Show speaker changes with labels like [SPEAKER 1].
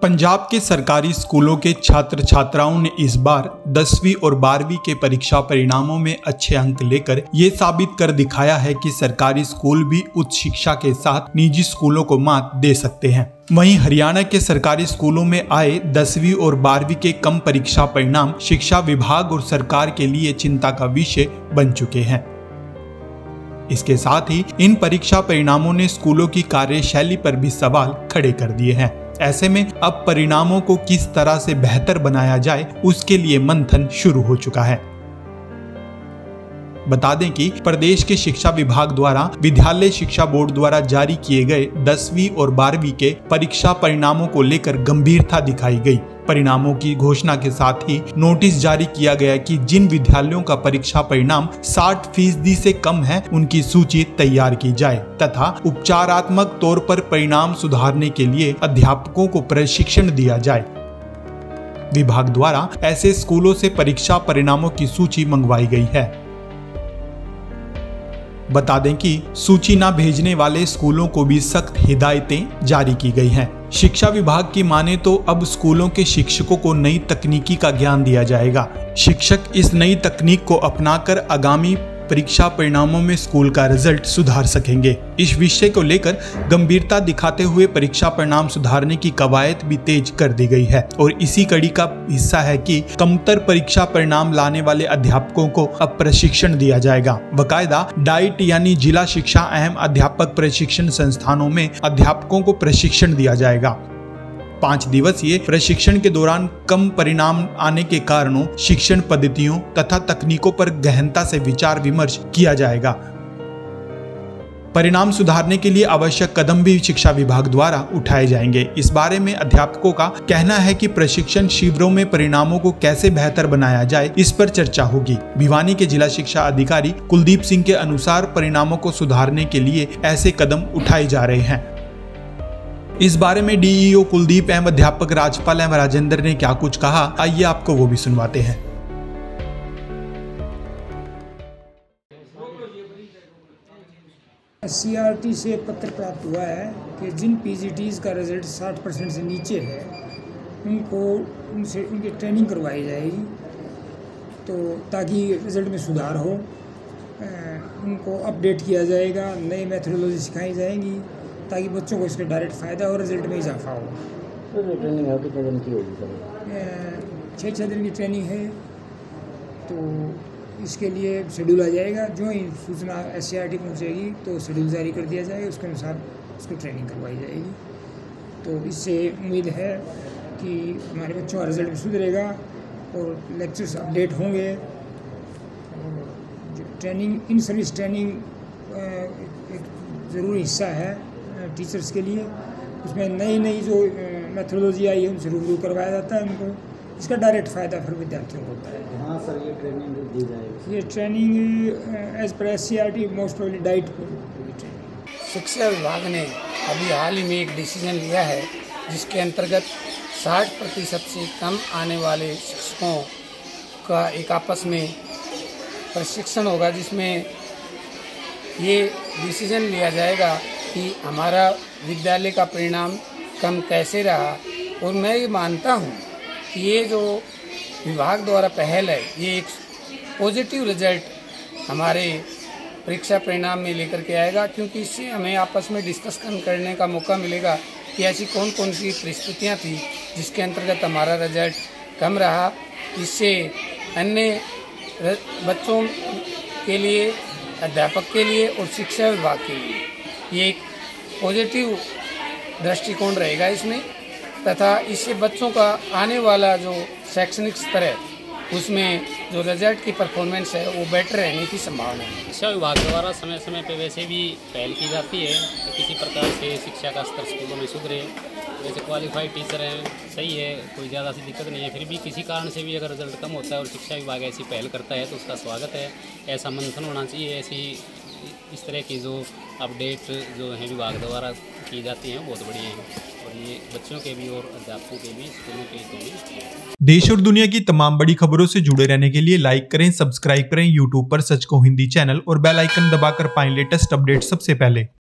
[SPEAKER 1] पंजाब के सरकारी स्कूलों के छात्र छात्राओं ने इस बार 10वीं और 12वीं के परीक्षा परिणामों में अच्छे अंक लेकर ये साबित कर दिखाया है कि सरकारी स्कूल भी उच्च शिक्षा के साथ निजी स्कूलों को मात दे सकते हैं। वहीं हरियाणा के सरकारी स्कूलों में आए 10वीं और 12वीं के कम परीक्षा परिणाम शिक्षा विभाग और सरकार के लिए चिंता का विषय बन चुके हैं। इसके साथ ही इन परीक्षा परिणामों ने स्कूलों की कार्यशैली पर भी सवाल खड़े कर दिए हैं। ऐसे में अब परिणामों को किस तरह से बेहतर बनाया जाए उसके लिए मंथन शुरू हो चुका है। बता दें कि प्रदेश के शिक्षा विभाग द्वारा विद्यालय शिक्षा बोर्ड द्वारा जारी किए गए 10वीं और 12वीं के परीक्षा परिणामों को लेकर गंभीरता दिखाई गई। परिणामों की घोषणा के साथ ही नोटिस जारी किया गया कि जिन विद्यालयों का परीक्षा परिणाम 60% से कम है उनकी सूची तैयार की जाए तथा उपचारात्मक तौर पर परिणाम सुधारने के लिए अध्यापकों को प्रशिक्षण दिया जाए। विभाग द्वारा ऐसे स्कूलों से परीक्षा परिणामों की सूची मंगवाई गई है। बता दें कि सूची न भेजने वाले स्कूलों को भी सख्त हिदायतें जारी की गई हैं। शिक्षा विभाग की माने तो अब स्कूलों के शिक्षकों को नई तकनीकी का ज्ञान दिया जाएगा। शिक्षक इस नई तकनीक को अपनाकर आगामी परीक्षा परिणामों में स्कूल का रिजल्ट सुधार सकेंगे। इस विषय को लेकर गंभीरता दिखाते हुए परीक्षा परिणाम सुधारने की कवायद भी तेज कर दी गई है और इसी कड़ी का हिस्सा है कि कमतर परीक्षा परिणाम लाने वाले अध्यापकों को अब प्रशिक्षण दिया जाएगा। बकायदा डाइट यानी जिला शिक्षा अहम अध्यापक प्रशिक्षण संस्थानों में अध्यापकों को प्रशिक्षण दिया जाएगा। 5 दिवसीय प्रशिक्षण के दौरान कम परिणाम आने के कारणों, शिक्षण पद्धतियों तथा तकनीकों पर गहनता से विचार विमर्श किया जाएगा। परिणाम सुधारने के लिए आवश्यक कदम भी शिक्षा विभाग द्वारा उठाए जाएंगे। इस बारे में अध्यापकों का कहना है कि प्रशिक्षण शिविरों में परिणामों को कैसे बेहतर बनाया जाए, इस पर चर्चा होगी। भिवानी के जिला शिक्षा अधिकारी कुलदीप सिंह के अनुसार परिणामों को सुधारने के लिए ऐसे कदम उठाए जा रहे हैं। इस बारे में डीईओ कुलदीप एवं अध्यापक राजपाल एवं राजेंद्र ने क्या कुछ कहा, आइए आपको वो भी सुनवाते हैं।
[SPEAKER 2] सीआरटी से पत्र प्राप्त हुआ है कि जिन पीजीटीज का रिजल्ट 60% से नीचे है उनकी ट्रेनिंग करवाई जाएगी, तो ताकि रिजल्ट में सुधार हो। उनको अपडेट किया जाएगा, नई मेथोडोलॉजी सिखाई जाएंगी ताकि बच्चों को इसका डायरेक्ट फ़ायदा और रिजल्ट में इजाफा हो।
[SPEAKER 3] तो ट्रेनिंग है कितने दिन की होगी सर?
[SPEAKER 2] 6 दिन की ट्रेनिंग है, तो इसके लिए शेड्यूल आ जाएगा। जो ही सूचना SCRT पहुंचेगी तो शेड्यूल जारी कर दिया जाएगा, उसके अनुसार उसको ट्रेनिंग करवाई जाएगी। तो इससे उम्मीद है कि हमारे बच्चों का रिजल्ट भी सुधरेगा और लेक्चर्स अपडेट होंगे। जो ट्रेनिंग, इन सर्विस ट्रेनिंग एक ज़रूरी हिस्सा है टीचर्स के लिए। उसमें नई जो मेथोडोलॉजी आई है उनसे रूबरू करवाया जाता है उनको, इसका डायरेक्ट फ़ायदा फिर विद्यार्थियों को होता है।
[SPEAKER 3] हाँ सर, ये ट्रेनिंग दी जाएगी।
[SPEAKER 2] ये ट्रेनिंग एज पर SCRT मोस्ट प्रोबेबली डाइट को ट्रेनिंग।
[SPEAKER 4] शिक्षा विभाग ने अभी हाल ही में एक डिसीजन लिया है जिसके अंतर्गत 60% से कम आने वाले शिक्षकों का एक आपस में प्रशिक्षण होगा, जिसमें ये डिसीजन लिया जाएगा कि हमारा विद्यालय का परिणाम कम कैसे रहा। और मैं ये मानता हूँ कि ये जो विभाग द्वारा पहल है, ये एक पॉजिटिव रिजल्ट हमारे परीक्षा परिणाम में लेकर के आएगा, क्योंकि इससे हमें आपस में डिस्कस करने का मौका मिलेगा कि ऐसी कौन कौन सी परिस्थितियाँ थी जिसके अंतर्गत हमारा रिजल्ट कम रहा। इससे अन्य बच्चों के लिए, अध्यापक के लिए और शिक्षा विभाग के लिए ये एक पॉजिटिव दृष्टिकोण रहेगा इसमें, तथा इससे बच्चों का आने वाला जो शैक्षणिक स्तर है उसमें जो रिजल्ट की परफॉर्मेंस है वो बेटर रहने की संभावना है।
[SPEAKER 5] शिक्षा विभाग द्वारा समय समय पर वैसे भी पहल की जाती है कि किसी प्रकार से शिक्षा का स्तर स्कूलों में सुधरे। वैसे क्वालिफाइड टीचर हैं, सही है, कोई ज़्यादा सी दिक्कत नहीं है। फिर भी किसी कारण से भी अगर रिजल्ट कम होता है और शिक्षा विभाग ऐसी पहल करता है तो उसका स्वागत है। ऐसा मंथन होना चाहिए। ऐसी इस तरह की जो अपडेट जो है विभाग द्वारा की जाती हैं बहुत बढ़िया हैं और ये बच्चों के भी और अध्यापकों के भी, स्कूलों के लिए।
[SPEAKER 1] देश और दुनिया की तमाम बड़ी खबरों से जुड़े रहने के लिए लाइक करें, सब्सक्राइब करें YouTube पर सच को हिंदी चैनल और बेल आइकन दबाकर पाएं लेटेस्ट अपडेट सबसे पहले।